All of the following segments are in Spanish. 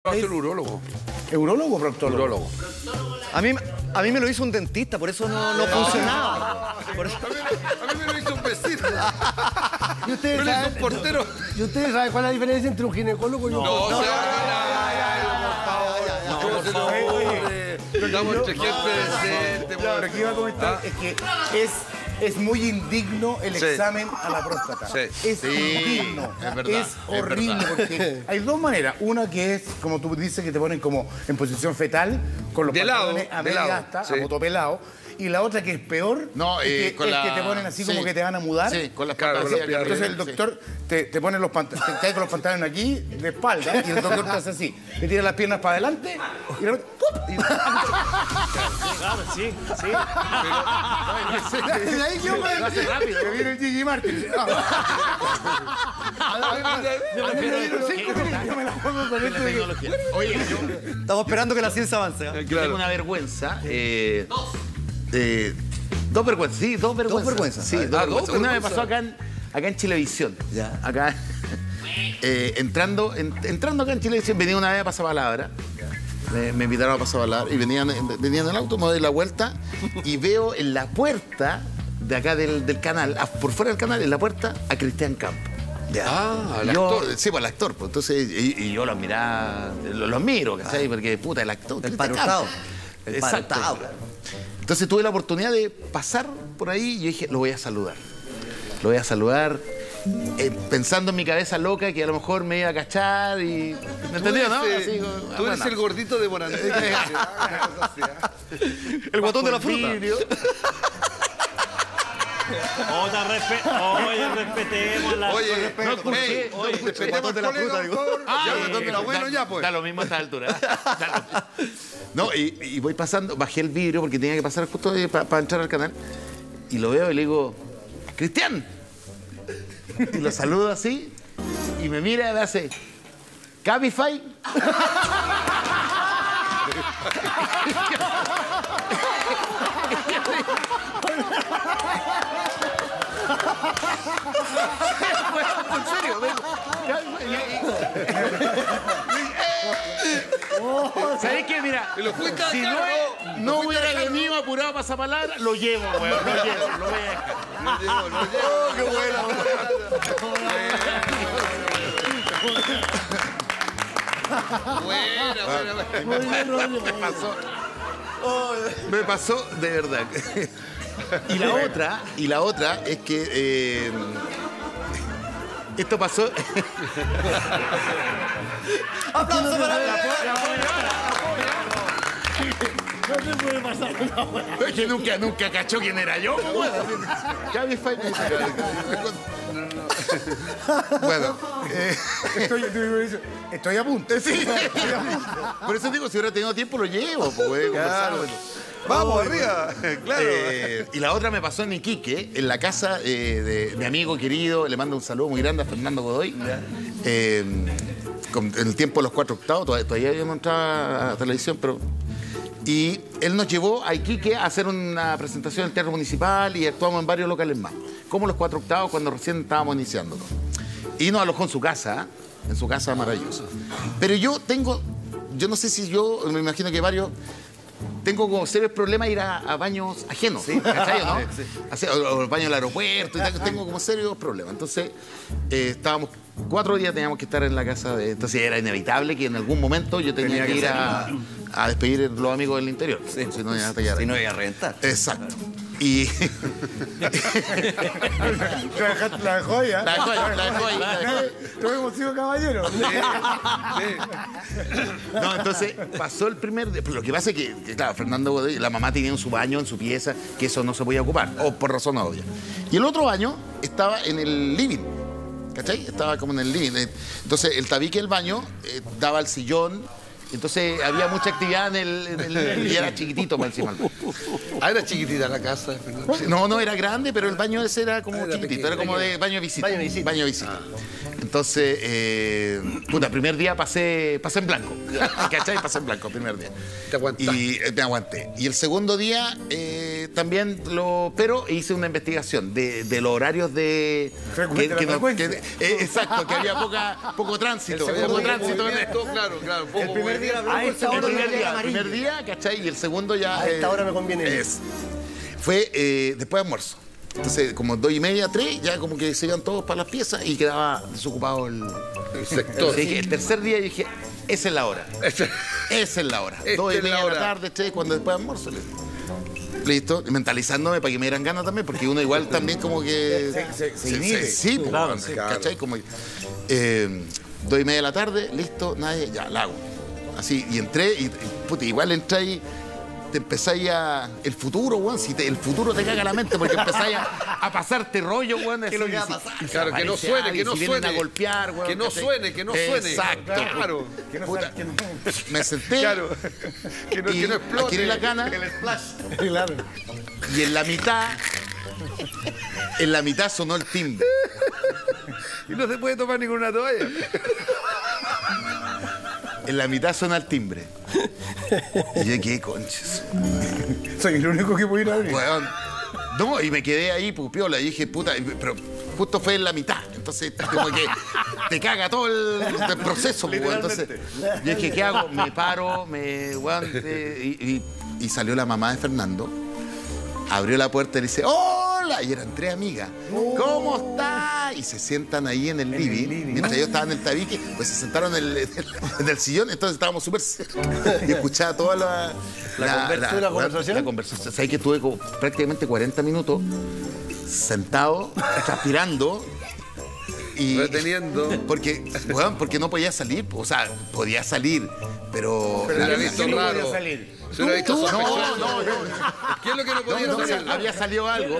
Va a ser urólogo. ¿Eurólogo o proctólogo? Urólogo. A mí me lo hizo un dentista, por eso no funcionaba. Por eso- A mí me lo hizo un vecino. ¿Y ustedes Me lo hizo saben, un portero. ¿y ustedes saben cuál es la diferencia entre un ginecólogo y un No, proctólogo? Estamos entre gente decente. Lo que iba a comentar es que es muy indigno el Sí. examen a la próstata. Sí. Es indigno. es verdad, Es horrible. Porque hay dos maneras. Una que es, como tú dices, que te ponen como en posición fetal, con los De lado, pantalones a de media lado, asta, sí. a motopelado. Y la otra que es peor, No, es con que la... te ponen así como sí. que te van a mudar. Sí, con las Claro, patas con así las acá Entonces el arriba, doctor te pone los pantalones, te cae con los pantalones aquí, de espalda, y el doctor te hace así. Te tira las piernas para adelante y de repente, ¡pum! Claro, sí. Y ahí yo me hace rápido. Me viene el Gigi Martin. Yo me la juego con esto de que... Oye, yo Estamos esperando que la ciencia avance. ¿eh? tengo una vergüenza. Dos vergüenzas, sí, dos vergüenzas. vergüenzas. Sí, Ah, dos vergüenzas. dos Una me vergüenzas. pasó acá en Chilevisión. Ya. Acá, entrando acá en Chilevisión, venía una vez a Pasapalabra. Me invitaron a Pasapalabra y venían en el auto, me doy la vuelta y veo en la puerta de acá del canal, por fuera del canal, en la puerta, a Cristian Campo. Ah, el Yo- actor. Sí, pues el actor. Pues, entonces, y yo lo miraba, lo miro, ¿cachai? Porque, puta, el actor. El Cristian parotado. Campo. El Exacto. parotado. Entonces tuve la oportunidad de pasar por ahí y yo dije, lo voy a saludar. Lo voy a saludar pensando en mi cabeza loca que a lo mejor me iba a cachar y... ¿Me entendió, no? Así, Tú eres bueno. el gordito de Morandé. El guatón de la fruta. Vidrio. Oye, respetemos la... Oye, No escuché. respetemos al de la colega, fruta, por favor. Ya, sí, está bueno ya, pues. Da lo mismo a esta altura. No, y voy pasando, bajé el vidrio porque tenía que pasar justo para entrar al canal. Y lo veo y le digo, ¡Cristian! Y lo saludo así. Y me mira y me hace, ¿Cabify? En serio, ¿sabés qué? Mira, Y lo fuiste a si dejar, no lo fuiste a hubiera dejar, venido apurado a Pasapalabra, lo llevo, weón, lo llevo, lo voy a dejar. Lo llevo, lo llevo. ¡Qué buena! Me pasó de verdad. Y la otra es que esto pasó. ¡Aplauso para mí! Es que nunca cachó quién era yo, pues, weón. Cabify me dice, bueno, Estoy a punto. sí. Por eso digo, si hubiera tenido tiempo lo llevo, pues, weón, conversamos. ¡Vamos, arriba! Claro. Y la otra me pasó en Iquique, en la casa de mi amigo querido, le mando un saludo muy grande a Fernando Godoy. En el tiempo de los 4 octavos, todavía yo no entraba a televisión, pero... Y él nos llevó a Iquique a hacer una presentación en el Teatro Municipal y actuamos en varios locales más, como los 4 octavos cuando recién estábamos iniciando. Y nos alojó en su casa maravillosa. Pero yo no sé si yo, me imagino que varios... Tengo como serios problemas ir a baños ajenos, ¿cachai, no? O el baño del aeropuerto, y tal, tengo como serios problemas. Entonces, estábamos 4 días, teníamos que estar en la casa de... Entonces era inevitable que en algún momento yo tenía que ir a despedir a los amigos del interior. Sí. Si no, iba a tallar. Si no, iba a reventar. Exacto. Y... La dejó ahí, ¿eh? La dejó ahí. Todos hemos sido caballeros. No, entonces pasó el primer día. Pero lo que pasa es que, claro, Fernando Godoy, la mamá tenía su baño en su pieza, que eso no se podía ocupar, o por razón obvia. Y el otro baño estaba en el living, ¿cachai? Estaba como en el living. Entonces el tabique del baño daba al sillón. Entonces había mucha actividad y era chiquitito más encima. Ah, era chiquitita la casa. No era grande, pero el baño ese era como Era chiquitito, pequeño, era como de baño de visita. Baño de visita. Baño de visita. Entonces, puta, primer día pasé en blanco. ¿Cachai? Pasé en blanco, primer día. Te aguantaste. Y me aguanté. Y el segundo día también pero hice una investigación de los horarios de... exacto, que había poco tránsito. Poco tránsito. Claro. El primer día El blanco, primer día, ¿cachai? Y el segundo ya... A esta hora me conviene. Fue después de almuerzo. Entonces, como 2:30, 3, ya como que se iban todos para las piezas y quedaba desocupado el sector. Entonces, el tercer día yo dije, esa es la hora. Esa es la hora. 2:30 de la tarde, 3, cuando después de almuerzo. Listo, mentalizándome para que me dieran ganas también, porque uno igual también como que... Se inhibe. Sí, pues, Claro. ¿cachai? Como 2:30 de la tarde, listo, nadie, ya, la hago. Así, y entré, y puta, igual entré ahí, te empezáis a... El futuro, weón, el futuro te caga la mente, porque empezáis a pasarte rollo, weón. ¿Qué es lo que va a pasar? Claro, que no suene, que no suene. a golpear, weón. Que no ¿cachai? suene, que no suene. Exacto. Claro. Puta, me senté. Claro. Que no y explote. adquirí la cana. El splash. Claro. Y en la mitad sonó el timbre. Y no se puede tomar ninguna toalla. En la mitad suena el timbre. Y yo, ¿qué conches? Soy el único que puede ir a abrir. Weón. No, y me quedé ahí, pues, piola. Y dije, puta, pero justo fue en la mitad. Entonces, como que te caga todo el proceso, pues, weón. Entonces, yo dije, ¿qué hago? Me paro, weón, y salió la mamá de Fernando. Abrió la puerta y le dice, ¡hola! Y eran 3 amigas. ¿Cómo está? Y se sientan ahí en el living. Mientras yo estaba en el tabique, pues se sentaron en el sillón. Entonces estábamos súper cerca. Y escuchaba toda la conversación. La conversación. Sabes que estuve como prácticamente 40 minutos sentado, transpirando. Y reteniendo. Porque no podía salir. O sea, podía salir, pero... Pero era visto raro. Se lo ha visto sospechoso. No. ¿Qué es lo que no podía salir? Había salido algo,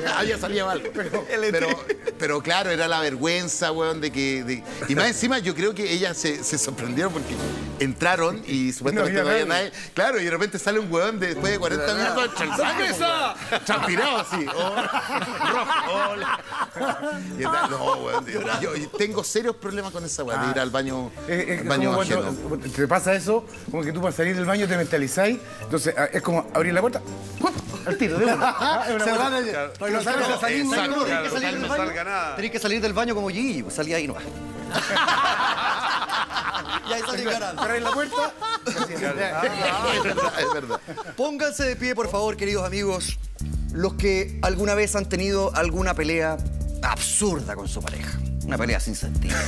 pero claro, era la vergüenza, weón, de que... Y más encima yo creo que ellas se sorprendieron porque entraron y supuestamente no había nadie. Claro, y de repente sale un weón después de 40 minutos champirado así. Rojo. No, weón. Yo tengo serios problemas con esa weón, de ir al baño ajeno. Te pasa eso, como que tú para salir del baño te mentalizáis. Entonces, es como abrir la puerta, ¡pum! Al tiro, de una. No salgas a salir, Exacto, tenés que salir no del baño. salga nada. Tenés que salir del baño como Gigi, pues salí ahí nomás. Y ahí salí ganando. Cerráis la puerta. Es verdad. Pónganse de pie, por favor, queridos amigos, los que alguna vez han tenido alguna pelea absurda con su pareja. Una pelea sin sentido.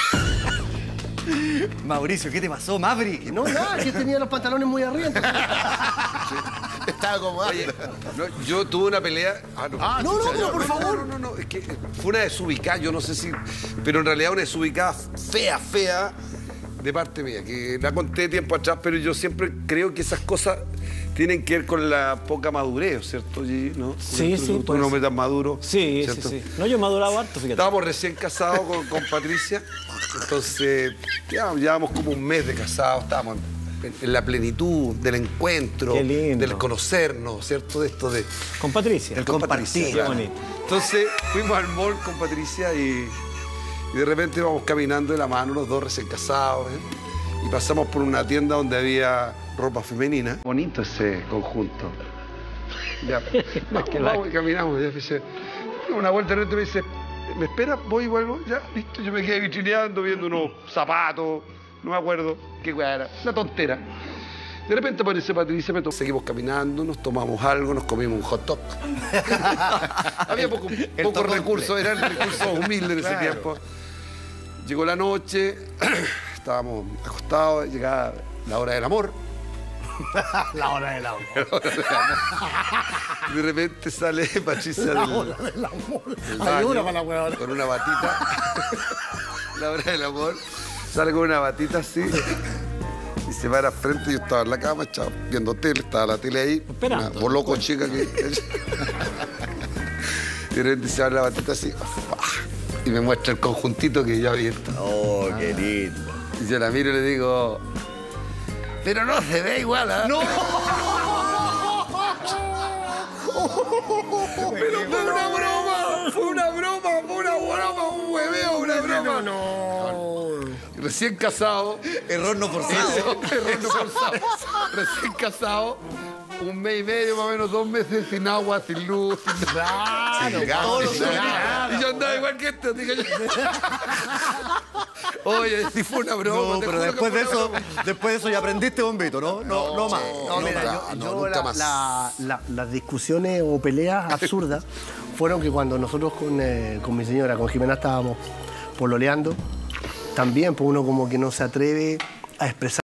Mauricio, ¿qué te pasó, Mavri? No, nada, que tenía los pantalones muy arriba. Entonces... Estaba acomodado. Oye, no, yo tuve una pelea. No, pero por favor. No, es que fue una desubicada, yo no sé si. Pero en realidad una desubicada fea de parte mía, que la conté tiempo atrás, pero yo siempre creo que esas cosas tienen que ver con la poca madurez, ¿cierto, Gigi? ¿No? Sí, sí. Tú no me das maduro. Sí, ¿cierto? sí. No, yo he madurado harto, fíjate. Estábamos recién casados con Patricia, entonces ya llevábamos como un mes de casados, estábamos en la plenitud del encuentro, Qué lindo. del conocernos, ¿cierto? De esto de... Con Patricia. El con compartir. Patricia, Qué claro. bonito. Entonces fuimos al mall con Patricia y de repente íbamos caminando de la mano, los dos recién casados, ¿eh? Y pasamos por una tienda donde había ropa femenina. Bonito ese conjunto. Ya, vamos y caminamos. Ya, dice, una vuelta de repente me dice, ¿me esperas? Voy y vuelvo. Ya, listo. Yo me quedé vitrineando, viendo unos zapatos, no me acuerdo qué weá era, una tontera. De repente aparece Patricia, seguimos caminando, nos tomamos algo, nos comimos un hot dog. Había pocos recursos, eran recursos humildes en ese tiempo. Llegó la noche, estábamos acostados, llegaba la hora del amor. La hora del amor. De repente sale Patricia del amor. Hay una para la huevona. con una batita. La hora del amor. Sale con una batita así. Y se para al frente, yo estaba en la cama, echado, viendo tele, estaba la tele ahí. Esperando. Una boloco chica que... Y de repente se abre la batita así. Y me muestra el conjuntito que yo había visto. Oh, qué lindo. Y yo la miro y le digo... Pero no se ve igual, ¿ah? ¡No! Pero fue una broma, un huevón. hueveo, una broma. No. Recién casado. Error no forzado. Error no forzado. Recién casado. Un mes y medio, más o menos 2 meses sin agua, sin luz, sin nada. Sin gas, sin nada. Y yo andaba igual que esto. Digo yo. Oye, si fue una broma. No, te pero juro que después fue de una eso, broma. después de eso ya aprendiste, bombito, ¿no? No más. No, mira, nunca más. las discusiones o peleas absurdas fueron que cuando nosotros con mi señora, con Jimena, estábamos pololeando, también pues uno como que no se atreve a expresar